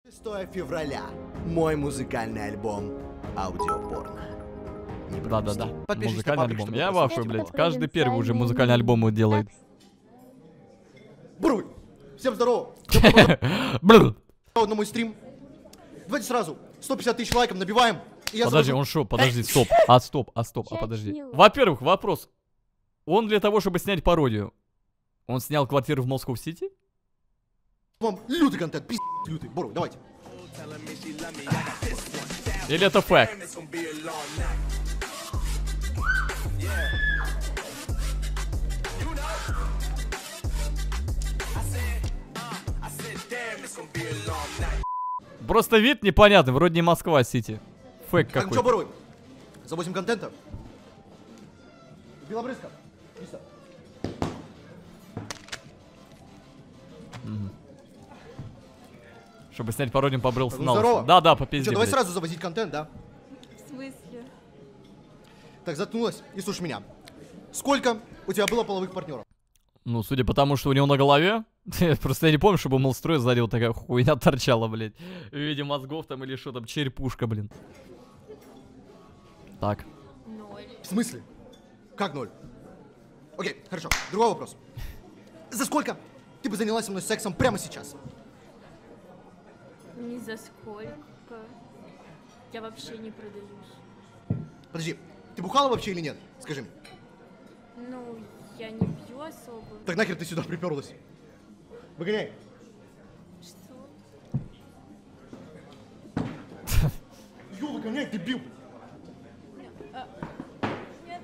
6 февраля. Мой музыкальный альбом «Аудиопорно». Да-да-да. Подпишись на Музыкальный паблик, альбом. чтобы Я послушать. вафлю, блядь. Каждый первый уже музыкальный альбом делает. Бруй! Всем здорово! Бррр. На мой стрим. Давайте сразу 150 тысяч лайков набиваем. И я Подожди, сразу- он шо? Подожди, стоп. Подожди. Во-первых, вопрос. Он для того, чтобы снять пародию, он снял квартиру в Москва-Сити? Вам лютый контент, пиздец лютый. Бруй, давайте. Или это факт? Просто вид непонятный, вроде не Москва-Сити. Фэк Так, ну какой. чё, Бруй? За 8 контента. Белобрызка. Лиса. Чтобы снять пародию, побрился Ну, на лысо. здорово. Да-да, по Чё, пизде, давай блядь. сразу завозить контент, да? В смысле? Так, заткнулась и слушай меня. Сколько у тебя было половых партнеров? Ну, судя по тому, что у него на голове, просто я не помню, чтобы у Малстроя сзади вот такая хуйня торчала, блядь. В виде мозгов там или что там, черепушка, блин. Так. 0. В смысле? Как 0? Окей, хорошо. Другой вопрос. За сколько ты бы занялась со мной сексом прямо сейчас? Ни за сколько. Я вообще не продаюсь. Подожди, ты бухала вообще или нет? Скажи мне. Ну, я не пью особо. Так нахер ты сюда приперлась? Выгоняй. Что? Ё, выгоняй, дебил! Нет.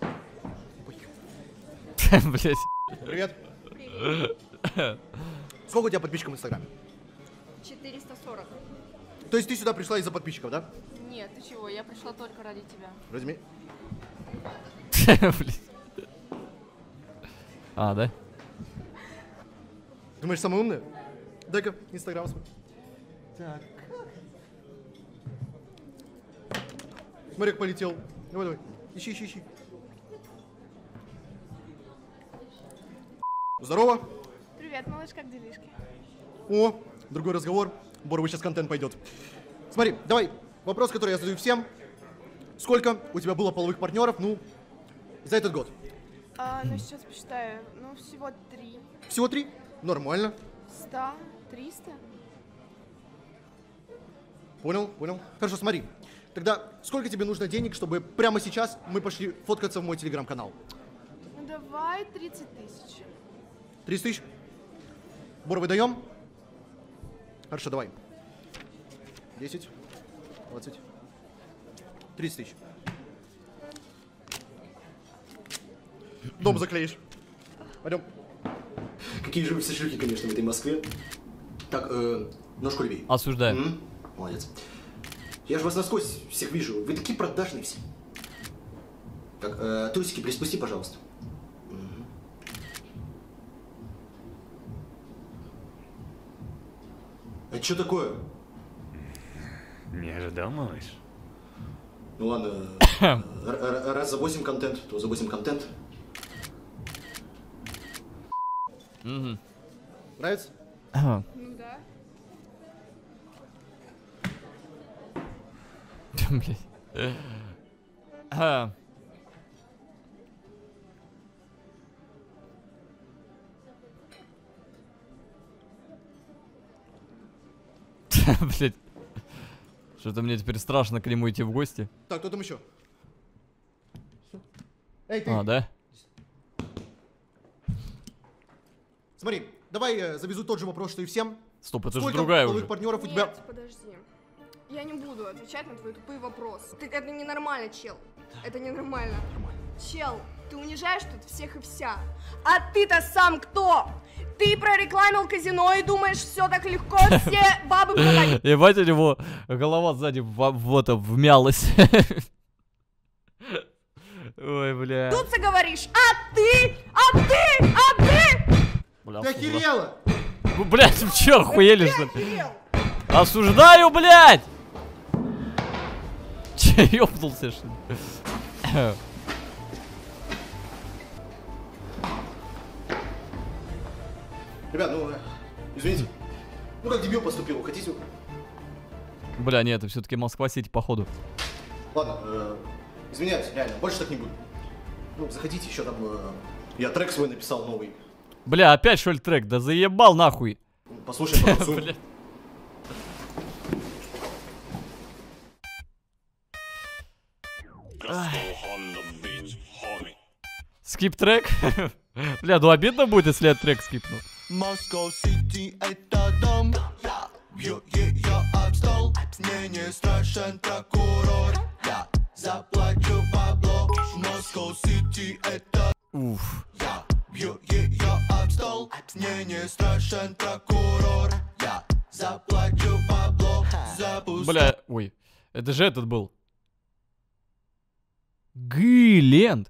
Блять. Привет. Сколько у тебя подписчиков в Инстаграме? 440. То есть ты сюда пришла из-за подписчиков, да? Нет, ты чего? Я пришла только ради тебя. Возьми. Блять. А, да? Думаешь, самая умная? Дай-ка Инстаграм свой. Так. Смотри, как полетел. Давай, давай. Ищи. Здорово. Привет, малыш, как делишки? О, другой разговор. Боровый сейчас контент пойдет. Смотри, давай, вопрос, который я задаю всем. Сколько у тебя было половых партнеров, ну, за этот год? Ну сейчас посчитаю. Ну, всего 3. Всего 3? Нормально. 100, 300. Понял. Хорошо, смотри. Тогда сколько тебе нужно денег, чтобы прямо сейчас мы пошли фоткаться в мой телеграм-канал? Ну, давай 30 тысяч. 30 тысяч? Боровый даем? Хорошо, давай. 10, 20, 30 тысяч. Дом заклеишь. Пойдем. Какие же вы все шлюхи, конечно, в этой Москве. Так, ножку левей. Осуждаю. Молодец. Я же вас насквозь всех вижу. Вы такие продажные все. Так, трусики приспусти, пожалуйста. Это что такое? Не ожидал, малыш? Ну ладно, раз за 8 контент, то за 8 контент. Нравится? Ну да. Блять. Блять. Что-то мне теперь страшно к нему идти в гости. Так, кто там еще? Эй, ты! А, да? Смотри, давай завезу тот же вопрос, что и всем. Стоп, это же Сколько другая половых уже. партнеров у тебя? Нет, подожди. Я не буду отвечать на твои тупые вопросы. Это ненормально, чел. Это ненормально. Чел, ты унижаешь тут всех и вся. А ты-то сам кто? Ты прорекламил казино и думаешь, все так легко, все бабы продают. Ебать, у него голова сзади вмялась. Ой, бля. Тут ты говоришь, а ты. Бля, Ты охерела! блядь, вы чё, охуели, что ли? Охерел. Осуждаю, блядь! Че, ёбнулся, что ли? Ребят, ну, извините. Ну как дебил поступил, хотите Бля, нет, это все-таки Москва-Сити, походу. Ладно, извиняюсь, реально, больше так не буду. Ну, заходите еще там, я трек свой написал новый. Бля, опять что ли трек? Да заебал нахуй. Послушай, потанцуем. Бля. Скип трек? Бля, ну обидно будет, если я трек скипну. Moscow City это дом. Я бью ее об стол. Мне не страшен прокурор. Я заплачу бабло. Moscow City это. Уф. Я бью ее об стол. Мне не страшен прокурор. Я заплачу бабло. Бля, ой. Это же этот был. Гиленд.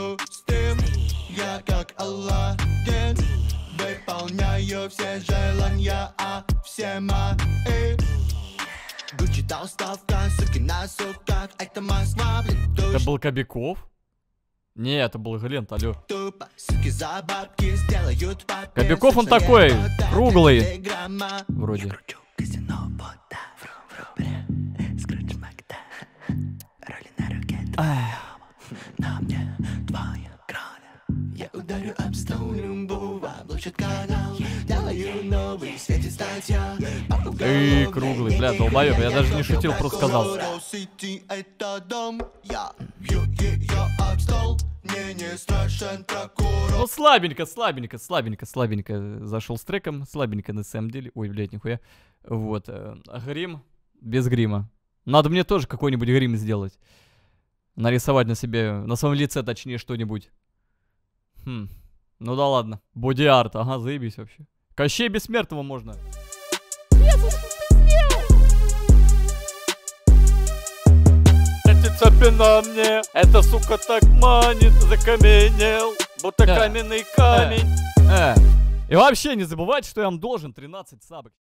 Я как Аладдин. Выполняю все желания, а все мои. Гуччи толстовка, сукина сука, это Москва, блин, Это был Кобяков? Не, это был Гиленд, алло. тупо. Суки за бабки сделают папе. Кобяков он такой, круглый. Вроде. На мне твоя кровь. Я ударю об стол, любого облучит канал. Делаю новый, светит статья. Эй, круглый, бля, долбоёб, я даже не шутил, просто сказал. Это дом. Я бью ее об стол. Мне не страшен прокурор. Ну, слабенько зашел с треком. Слабенько, на самом деле. Ой, блядь, нихуя. Вот. Грим без грима. Надо мне тоже какой-нибудь грим сделать. Нарисовать на себе, на своем лице, точнее, что-нибудь. Ну да ладно. Боди-арт, ага, заебись вообще. Кощей Бессмертного можно. Эти цепи на мне, эта сука так манит, закаменел, будто каменный камень. И вообще не забывайте, что я вам должен 13 сабок.